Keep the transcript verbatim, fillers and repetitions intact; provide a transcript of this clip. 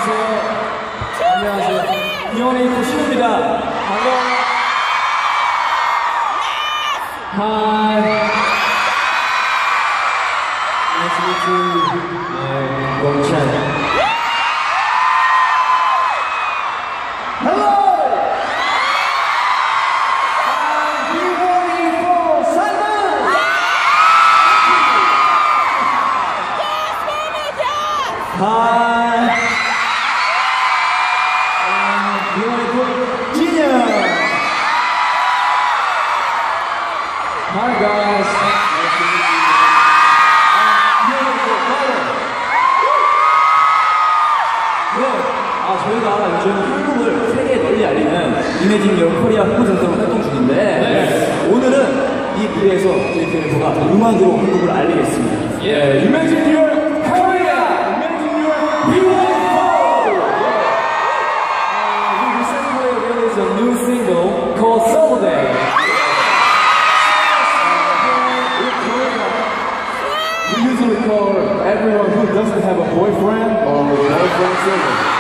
인사해주세요. 안녕하세요. 비 원 에이 포 신우입니다. 반가워요. Hi. Nice to meet you. 네, 영찬. Hello. I'm 비 원 에이 포 Simon. Hi. I'm 비 원 에이 포 Junior. Hi guys. Nice to meet you. I'm 비 원 에이 포 Color. 네, 아 저희가 요즘 한국을 세계에 널리 알리는 이매진 여 코리아 홍보센터로 활동 중인데 네. 오늘은 이 무대에서 제이케이에프가 음악으로 한국을 알리겠습니다. 예, 이매진 여 코리아, 이매진 여 비 원 에이 포. We recently released a new single called Summer Day. We usually call everyone who doesn't have a boyfriend or boyfriend single.